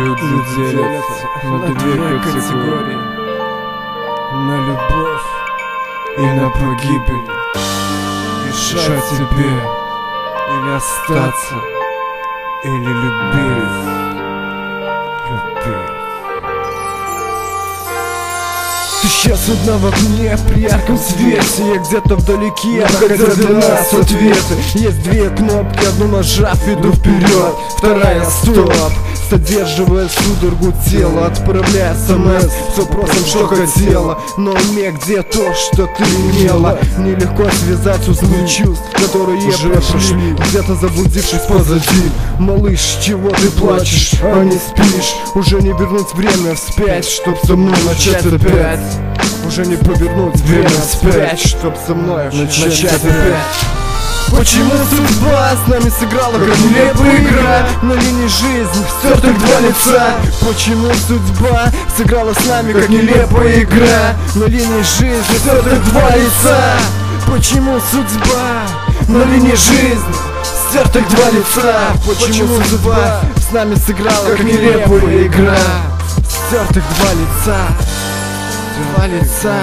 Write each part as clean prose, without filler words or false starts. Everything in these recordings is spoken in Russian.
Люди делятся на две категории: на любовь и на погибель. Решать тебе или остаться, или любить. Ты сейчас одна в окне при ярком свете. Я где-то вдалеке, находя для нас ответы. Есть две кнопки, одну нажав, иду вперед, вторая стоп. Содерживая судорогу тела, отправляя смс с вопросом, что хотела. Но уме, где то, что ты имела. Нелегко связать узлы чувств, которые уже прошли, где-то заблудившись позади. Малыш, чего ты плачешь, а не спишь? Уже не вернуть время вспять, чтоб со мной начать опять. Уже не повернуть время вспять, чтоб со мной начать опять. Почему судьба с нами сыграла, как нелепая игра? На линии жизни стертых два лица. Почему судьба сыграла с нами, как нелепая игра? На линии жизни стертых два лица. Почему судьба на линии жизни стертых два лица? Почему судьба с нами сыграла, как нелепая игра? Стертых два лица. Два лица.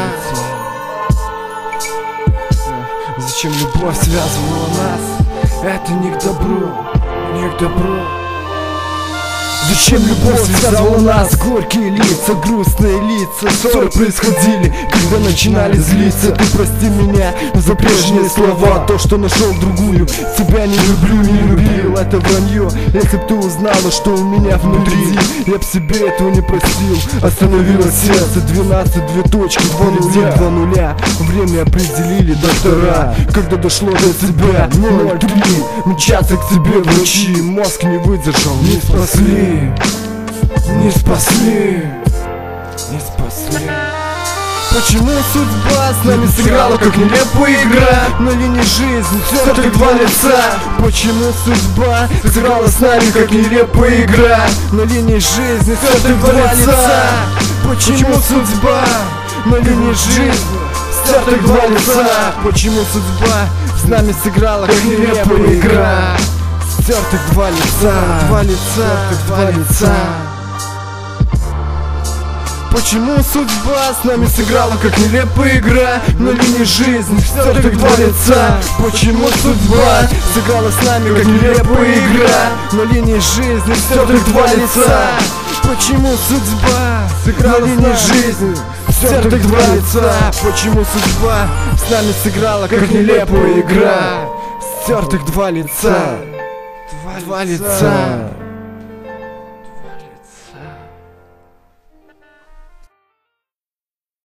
Зачем любовь связывала нас? Это не к добру, не к добру. Зачем любовь связывала нас? Горькие лица, грустные лица. Ссоры происходили, когда начинали злиться. Ты прости меня за прежние слова. То, что нашел другую, тебя не люблю, не любил. Это вранье. Если б ты узнала, что у меня внутри, я б себе этого не простил. Остановилось сердце, 12, две точки, 2 нуля, 2 нуля. Время определили доктора. Когда дошло до тебя, 0,3. Мчаться к тебе врачи. Мозг не выдержал, не спасли. Не спасли, не спасли. Почему судьба с нами сыграла, как нелепая игра? На линии жизни стертых два лица. Почему судьба сыграла с нами, как нелепая игра? На линии жизни стертых два лица. Почему судьба на линии жизни стертых два лица? Почему судьба с нами сыграла, как нелепая игра? Стертых два лица, два лица, два лица. Почему судьба с нами сыграла, как нелепая игра? На линии жизни стертых два лица. Почему судьба сыграла с нами, как нелепая игра? На линии жизни стертых два лица. Почему судьба сыграла на линии жизни стертых два лица? Почему судьба с нами сыграла, как нелепая игра? Стертых два лица. Два лица.